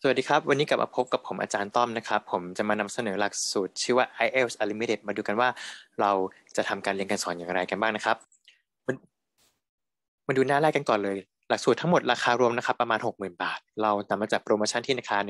สวัสดีครับวันนี้กลับมาพบกับผมอาจารย์ต้อมนะครับผมจะมานำเสนอหลักสูตรชื่อว่า IELTS Unlimited มาดูกันว่าเราจะทำการเรียนการสอนอย่างไรกันบ้างนะครับมามาดูหน้าแรกกันก่อนเลยหลักสูตรทั้งหมดราคารวมนะครับประมาณ60,000บาทเรานำมาจากโปรโมชั่นที่ราคา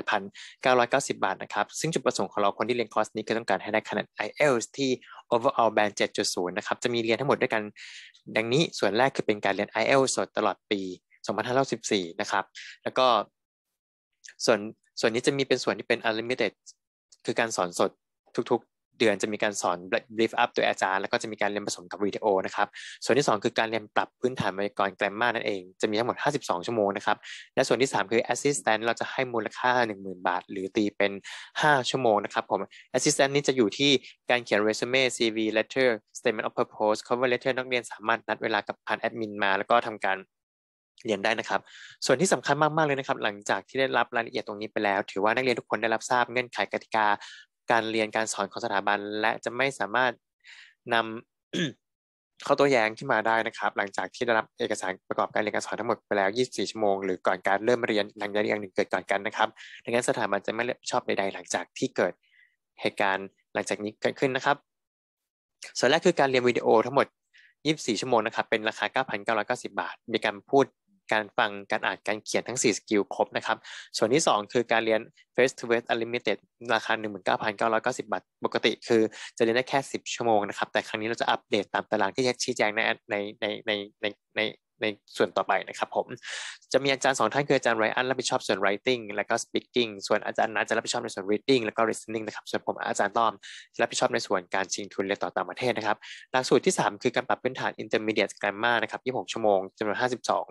18,990 บาทนะครับซึ่งจุดประสงค์ของเราคนที่เรียนคอร์สนี้คือต้องการให้ได้คะแนน IELTS ที่ overall band 7.0นะครับจะมีเรียนทั้งหมดด้วยกันดังนี้ส่วนแรกคือเป็นการเรียน IELTS สดตลอดปี2564นะครับแล้วก็ส่วนส่วนนี้จะมีเป็นส่วนที่เป็น unlimited คือการสอนสดทุกๆเดือนจะมีการสอน brief up โดยอาจารย์แล้วก็จะมีการเรียนผสมกับวิดีโอนะครับส่วนที่2คือการเรียนปรับพื้นฐานไวยากรณ์ grammar นั่นเองจะมีทั้งหมด52ชั่วโมงนะครับและส่วนที่3คือ assistant เราจะให้มูลค่า 10,000 บาทหรือตีเป็น5ชั่วโมงนะครับผม assistant นี้จะอยู่ที่การเขียน resume CV letter statement of purpose cover letter นักเรียนสามารถนัดเวลากับผ่านแอดมินมาแล้วก็ทำการเรียนได้นะครับส่วนที่สำคัญมากๆเลยนะครับหลังจากที่ได้รับรายละเอียดตรงนี้ไปแล้วถือว่านักเรียนทุกคนได้รับทราบเงื่อนไขกติกาการเรียนการสอนของสถาบันและจะไม่สามารถนำ ข้อโต้แย้งขึ้นมาได้นะครับหลังจากที่ได้รับเอกสารประกอบการเรียนการสอนทั้งหมดไปแล้ว24ชั่วโมงหรือก่อนการเริ่มเรียนหลังจากอย่างหนึ่งเกิดก่อนกันนะครับดังนั้นสถาบันจะไม่รับผิดชอบใดๆหลังจากที่เกิดเหตุการณ์หลังจากนี้เกิดขึ้นนะครับส่วนแรกคือการเรียนวิดีโอทั้งหมด24ชั่วโมงนะครับเป็นราคา 9,990 บาทมีการพูดการฟังการอ่านการเขียนทั้ง4สกิลครบนะครับส่วนที่2คือการเรียน Face to Face Unlimited ราคา 19,990 บาทปกติคือจะเรียนได้แค่10ชั่วโมงนะครับแต่ครั้งนี้เราจะอัปเดตตามตารางที่ชี้แจงในในส่วนต่อไปนะครับผมจะมีอาจารย์2ท่านคืออาจารย์ไรอันรับผิดชอบส่วน writing และก็ speaking ส่วนอาจารย์นัทจะรับผิดชอบในส่วน reading และก็ listening นะครับส่วนผมอาจารย์ต้อมจะรับผิดชอบในส่วนการชิงทุนเรียนต่อต่างประเทศนะครับหลักสูตรที่3คือการปรับพื้นฐาน intermediate grammar นะครับ26ชั่วโมงจำนวน52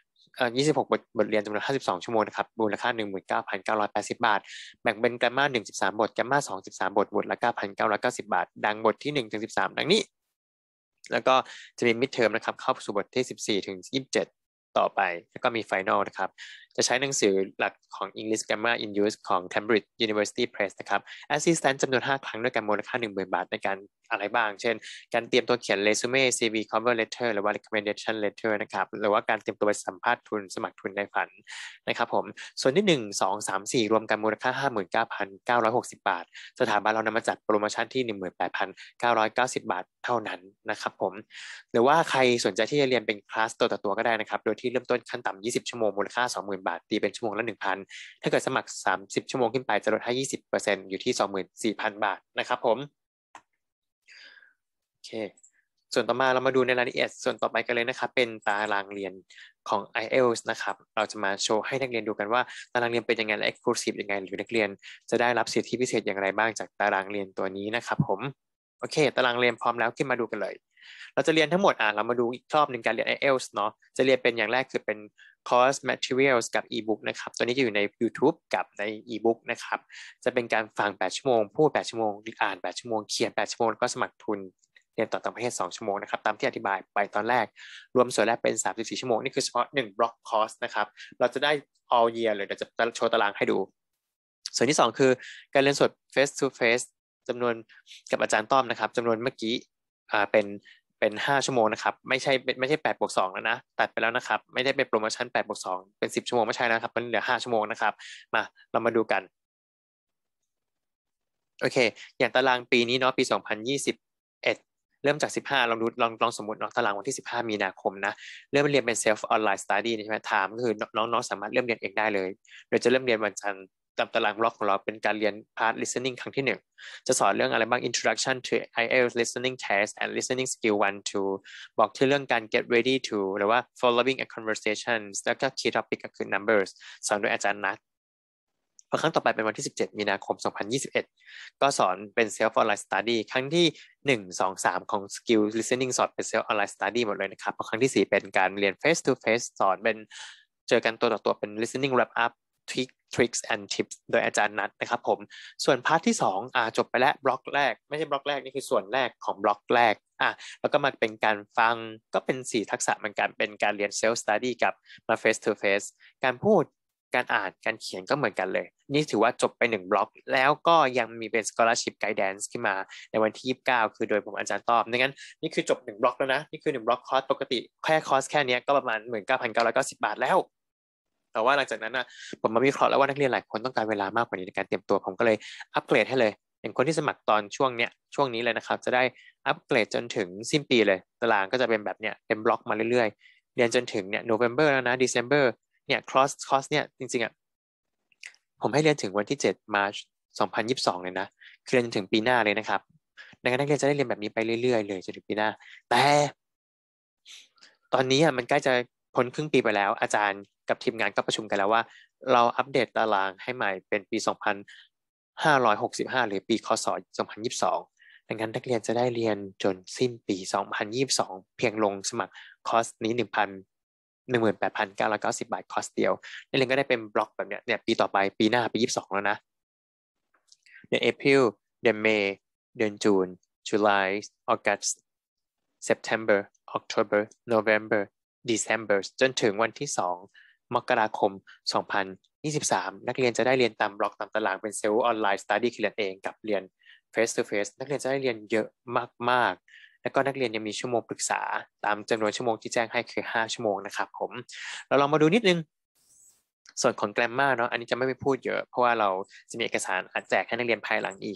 26บทเรียนจำนวน52ชั่วโมงนะครับมูลค่า 19,980 บาทแบ่งเป็นแกรมมา1 13บทแกรมมา2 13บทบทละ 9,990 บาทดังบทที่1ถึง13ดังนี้แล้วก็จะมีมิดเทอมนะครับเข้าสู่บทที่14ถึง27ต่อไปแล้วก็มีไฟนอลนะครับจะใช้หนังสือหลักของ English Grammar in Use ของ Cambridge University Press นะครับ Assistant จำนวน5ครั้งด้วยกันมูลค่า 10,000 บาทในการอะไรบ้างเช่นการเตรียมตัวเขียน resume CV cover letter หรือว่า recommendation letter นะครับหรือว่าการเตรียมตัวไปสัมภาษณ์ทุนสมัครทุนในฝันนะครับผมส่วนที่1 2 3 4รวมกันมูลค่า 59,960 บาทสถาบันเรานำมาจัดโปรโมชั่นที่ 18,990 บาทเท่านั้นนะครับผมหรือว่าใครสนใจที่จะเรียนเป็นคลาสตัวต่อตัวก็ได้นะครับโดยที่เริ่มต้นขั้นต่ำ20ชั่วโมงมูลค่า 20,000 บาทตีเป็นชั่วโมงละ 1,000 ถ้าเกิดสมัคร30ชั่วโมงขึ้นไปจะลดให้ 20% อยู่ที่ 24,000 บาทนะครับผมโอเคส่วนต่อมาเรามาดูในรายละเอียดส่วนต่อไปกันเลยนะครับเป็นตารางเรียนของ IELTS นะครับเราจะมาโชว์ให้นักเรียนดูกันว่าตารางเรียนเป็นยังไงและ exclusive ยังไงหรือนักเรียนจะได้รับสิทธิพิเศษอย่างไรบ้างจากตารางเรียนตัวนี้นะครับผมโอเคตารางเรียนพร้อมแล้วขึ้นมาดูกันเลยเราจะเรียนทั้งหมดเรามาดูอีกรอบหนึ่งการเรียน IELTS เนาะจะเรียนเป็นอย่างแรกคือเป็น course materials กับ ebook นะครับตัวนี้จะอยู่ใน YouTube กับใน ebook นะครับจะเป็นการฟัง8ชั่วโมงพูด8ชั่วโมงอ่าน8ชั่วโมงเขียน8ชั่วโมงแล้วก็สมัครทุนเรียนต่อต่างประเทศ2ชั่วโมงนะครับตามที่อธิบายไปตอนแรกรวมส่วนแรกเป็น34ชั่วโมงนี่คือเฉพาะ1 block course นะครับเราจะได้ all year เลยเดี๋ยวจะโชว์ตารางให้ดูส่วนที่2คือการเรียนสด face to face จำนวนกับอาจารย์ต้อมนะครับจำนวนเมื่อกี้เป็น5ชั่วโมงนะครับไม่ใช่8+2แล้วนะตัดไปแล้วนะครับไม่ได้เป็นโปรโมชั่น8+2เป็น10ชั่วโมงไม่ใช่นะครับมันเหลือ5ชั่วโมงนะครับมาเรามาดูกันโอเคอย่างตารางปีนี้เนาะปี2021เริ่มจาก15ลองสมมติเนาะตารางวันที่15มีนาคมนะเริ่มเรียนเป็น self online study ใช่ไหมถามก็คือน้องๆสามารถเริ่มเรียนเองได้เลยโดยจะเริ่มเรียนวันจันทร์ตามตารางบล็อกของเราเป็นการเรียน part listening ครั้งที่1จะสอนเรื่องอะไรบ้าง introduction to IELTS listening test and listening skill 1 2บอกที่เรื่องการ get ready to หรือว่า following a conversation แล้วก็ key topic ก็คือ numbers สอนโดยอาจารย์นัทพอครั้งต่อไปเป็นวันที่17มีนาคม2021ก็สอนเป็น self online study ครั้งที่1 2 3ของ skill listening สอนเป็น self online study หมดเลยนะครับพอครั้งที่4เป็นการเรียน face to face สอนเป็นเจอกันตัวต่อตัวเป็น listening wrap up tricks and tips โดยอาจารย์นัทนะครับผมส่วนพาร์ทที่2จบไปแล้วบล็อกแรกไม่ใช่บล็อกแรกนี่คือส่วนแรกของบล็อกแรกแล้วก็มาเป็นการฟังก็เป็น4ทักษะเหมือนกันเป็นการเรียน self study กับมา face to face การพูดการอ่านการเขียนก็เหมือนกันเลยนี่ถือว่าจบไป1บล็อกแล้วก็ยังมีเป็น scholarship guidance ขึ้นมาในวันที่29คือโดยผมอาจารย์ตอบดังนั้นนี่คือจบ1บล็อกแล้วนะนี่คือ1บล็อกคอร์สปกติแค่คอร์สแค่นี้ก็ประมาณ 19,990 บาทแล้วแต่ว่าหลังจากนั้นนะผมมาวิเคราะห์แล้วว่านักเรียนหลายคนต้องการเวลามากกว่านี้ในการเตรียมตัวผมก็เลยอัปเกรดให้เลยอย่างคนที่สมัครตอนช่วงนี้เลยนะครับจะได้อัปเกรดจนถึงสิ้นปีเลยตารางก็จะเป็นแบบเนี้ยเป็นบล็อกมาเรื่อยๆเรียนจนถึงเนี่ยโนเวม ber แล้วนะ December เนี่ยคอร์สเนี่ยจริงๆอ่ะผมให้เรียนถึงวันที่7 March 2022เลยนะคือเรียนจนถึงปีหน้าเลยนะครับดังนั้นนักเรียนจะได้เรียนแบบนี้ไปเรื่อยๆเลยจนถึงปีหน้าแต่ตอนนี้อ่ะมันใกล้จะพ้นครึ่งปีไปแล้วอาจารย์กับทีมงานก็ประชุมกันแล้วว่าเราอัปเดตตารางให้ใหม่เป็นปี2565หรือปีคศ2022ดังนั้นนักเรียนจะได้เรียนจนสิ้นปี2022เพียงลงสมัครคอร์สนี้18,990 บาทคอร์สเดียวนักเรียนก็ได้เป็นบล็อกแบบเนี้ยเนี่ยปีต่อไปปีหน้าปี22แล้วนะเดือน April เดือน May เดือน June July August September October November December จนถึงวันที่2 มกราคม2023นักเรียนจะได้เรียนตามบล็อกตามตารางเป็นเซลล์ออนไลน์สตัดดี้คือเรียนเองกับเรียน face to face นักเรียนจะได้เรียนเยอะมากๆแล้วก็นักเรียนยังมีชั่วโมงปรึกษาตามจำนวนชั่วโมงที่แจ้งให้คือ5 ชั่วโมงนะครับผมเราลองมาดูนิดนึงส่วนของแกรมมาเนาะอันนี้จะไม่ไปพูดเยอะเพราะว่าเราจะมีเอกสารอัดแจกให้นักเรียนภายหลังอีก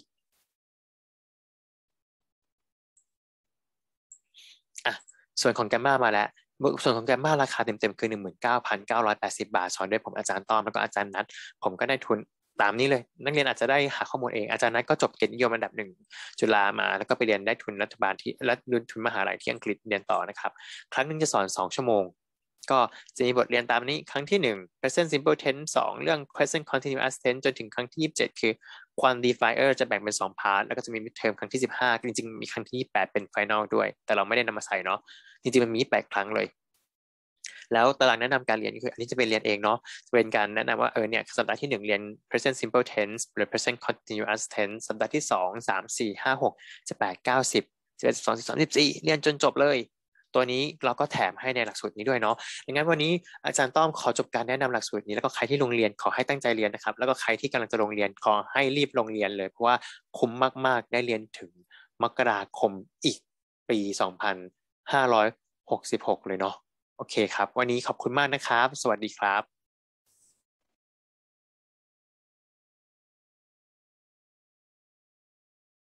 อ่ะส่วนของแกรมมามาแล้วส่วนของแกรมมาราคาเต็มๆคือ19,980 บาทสอนด้วยผมอาจารย์ต้อมแล้วก็อาจารย์นัทผมก็ได้ทุนตามนี้เลยนักเรียนอาจจะได้หาข้อมูลเองอาจารย์นัทก็จบเกียรตินิยมอันดับ1จุฬามาแล้วก็ไปเรียนได้ทุนรัฐบาลที่และทุนมหาลัยที่อังกฤษเรียนต่อนะครับครั้งหนึ่งจะสอน2 ชั่วโมงก็จะมีบทเรียนตามนี้ครั้งที่1 present simple tense 2เรื่อง present continuous tense จนถึงครั้งที่27คือ quantifier จะแบ่งเป็น2 พาร์ทแล้วก็จะมี midterm ครั้งที่15จริงๆมีครั้งที่28เป็น final ด้วยแต่เราไม่ได้นำมาใส่เนาะจริงๆมันมี8 ครั้งเลยแล้วตารางแนะนำการเรียนคืออันนี้จะเป็นเรียนเองเนาะจะเป็นการแนะนำว่าเนี่ยสัปดาห์ที่1เรียน present simple tense หรือ present continuous tense สัปดาห์ที่2 3 4 5 6 7 8 9 10 11 12 13 14เรียนจนจบเลยตัวนี้เราก็แถมให้ในหลักสูตรนี้ด้วยเนาะดังนั้นวันนี้อาจารย์ต้อมขอจบการแนะนำหลักสูตรนี้แล้วก็ใครที่ลงเรียนขอให้ตั้งใจเรียนนะครับแล้วก็ใครที่กำลังจะลงเรียนขอให้รีบลงเรียนเลยเพราะว่าคุ้มมากๆได้เรียนถึงมกราคมอีกปี2566เลยเนาะ โอเคครับวันนี้ขอบคุณมากนะครับสวัสดีครับ